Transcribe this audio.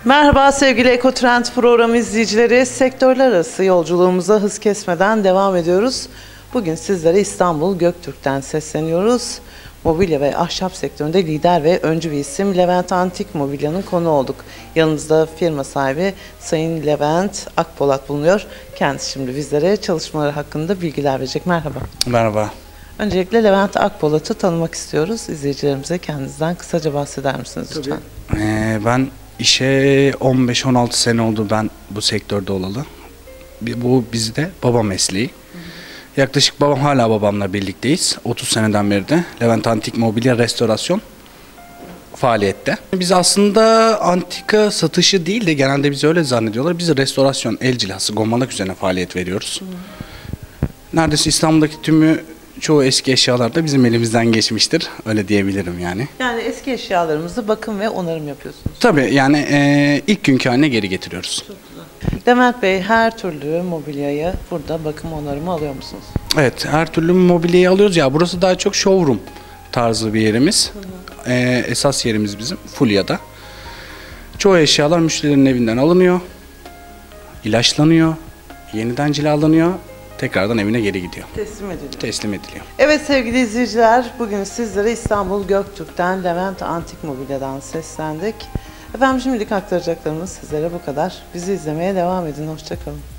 Merhaba sevgili Ekotrend programı izleyicileri. Sektörler arası yolculuğumuza hız kesmeden devam ediyoruz. Bugün sizlere İstanbul Göktürk'ten sesleniyoruz. Mobilya ve ahşap sektöründe lider ve öncü bir isim Levent Antik Mobilya'nın konu olduk. Yanımızda firma sahibi Sayın Levent Akpolat bulunuyor. Kendisi şimdi bizlere çalışmaları hakkında bilgiler verecek. Merhaba. Merhaba. Öncelikle Levent Akpolat'ı tanımak istiyoruz. İzleyicilerimize kendinizden kısaca bahseder misiniz lütfen? Ben işe 15-16 sene oldu ben bu sektörde olalı. Bu bizde baba mesleği. Yaklaşık hala babamla birlikteyiz. 30 seneden beri de Levent Antik Mobilya Restorasyon faaliyette. Biz aslında antika satışı değil de genelde bizi öyle zannediyorlar. Biz restorasyon, el cilası, gomalık üzerine faaliyet veriyoruz. Neredeyse İstanbul'daki çoğu eski eşyalar da bizim elimizden geçmiştir. Öyle diyebilirim yani. Yani eski eşyalarımızı bakım ve onarım yapıyorsunuz. Tabii yani ilk günkü haline geri getiriyoruz. Çok güzel. Levent Bey, her türlü mobilyayı burada bakım onarımı alıyor musunuz? Evet, her türlü mobilyayı alıyoruz. Ya burası daha çok showroom tarzı bir yerimiz. Esas yerimiz bizim Fulya'da. Çoğu eşyalar müşterilerin evinden alınıyor, ilaçlanıyor, yeniden cilalanıyor, tekrardan evine geri gidiyor. Teslim ediliyor. Evet sevgili izleyiciler, bugün sizlere İstanbul Göktürk'ten Levent Antik Mobilya'dan seslendik. Efendim şimdilik aktaracaklarımız sizlere bu kadar. Bizi izlemeye devam edin. Hoşça kalın.